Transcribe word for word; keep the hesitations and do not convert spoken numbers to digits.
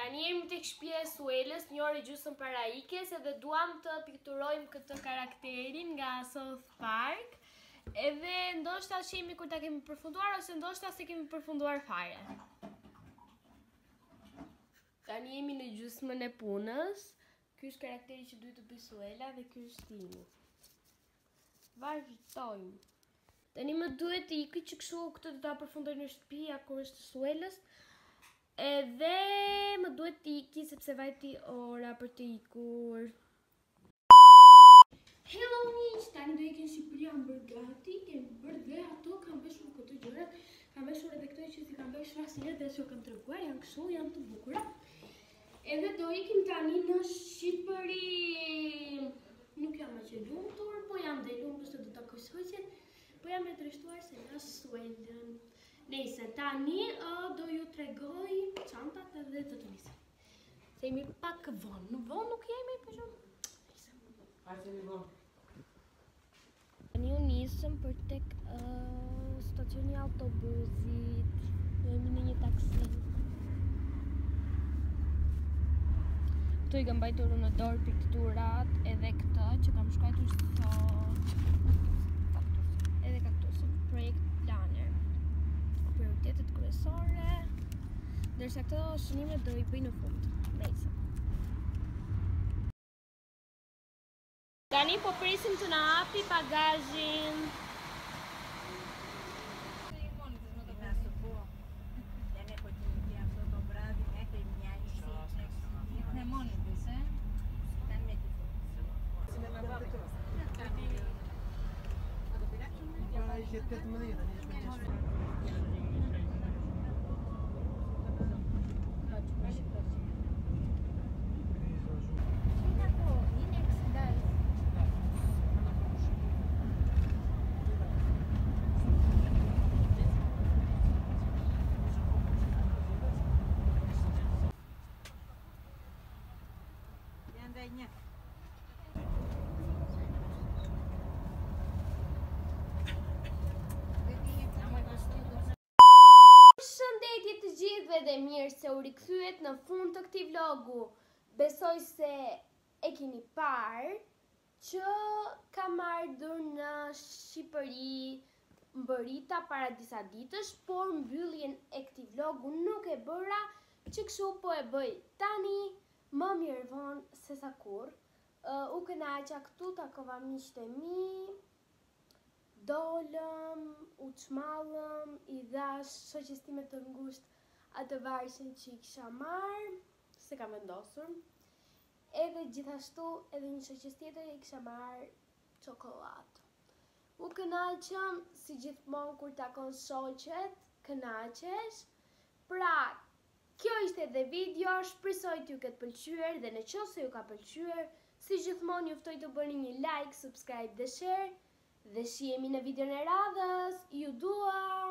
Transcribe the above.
Tani jemi tek shtëpia e Suelës, një orë e gjysmë para ikjes, edhe duam të pikturojmë këtë karakterin nga South Park. Edhe ndoshta shihemi kur ta kemi përfunduar ose ndoshta se kemi përfunduar fare. Tani jemi në gjysmën e punës. Ky është karakteri që duhet të bëj Suela dhe ky është Timi. Vazhdojmë. Tani më duhet të ikë që kështu këtë do ta përfundoj në shtëpi kur është Suelës. Edhe më duhet të iki sepse vajti ora për të ikur. Hello miq, tani do ikim në Shqipëri, jam bërë gati, kemi bërë dhe ato, kam veshur këto gjërat, kam veshur edhe këto që si kam veshur asnjëherë dhe që kam treguar, janë kështu, janë të bukura. Edhe do ikim tani në Shqipëri. Nuk jam aq e lumtur, po jam dhe lumtur se do ta kushtoj që po jam e trishtuar se nga Suelën. Nëse tani uh, do ju tregoj çantat edhe do të nisim. Se jemi pak vonë, në vonë nuk jemi, po shumë. Hajde jemi vonë. Tani u nisëm për tek uh, stacioni autobusit. Jemi në një taksi. Këtu i kam mbajtur në dorë pikturat edhe këtë që kam shkruar sot. Edhe kaktusin, projekt planer. Prioritetet kryesore. Ndërsa këto shënime do i bëj në fund. Nëse. Tani po presim të na hapi bagazhin. Shëndetje të gjithëve dhe mirë se u rikthyet në fund të këtij vlogu. Besoj se e keni parë që kam ardhur në Shqipëri, mbërita para disa ditësh, por mbylljen e këtij vlogu nuk e bëra, që kështu po e bëj tani, më mirë vonë se sa kurrë. Uh, u kënaqa këtu, takova miqtë e mi, dolëm, u çmallëm, i dhash shoqes time të ngushtë atë varshin që i kisha marrë, se kam vendosur. Edhe gjithashtu edhe një shoqes tjetër i kisha marrë çokoladë. U kënaqëm, si gjithmonë kur takon shoqet, kënaqesh. Pra, kjo ishte edhe video, shpresoj t'ju ketë pëlqyer dhe nëse ju ka pëlqyer, si gjithmonë ju ftoj të bëni një like, subscribe dhe share. Dhe shihemi në videon e radhës. Ju dua!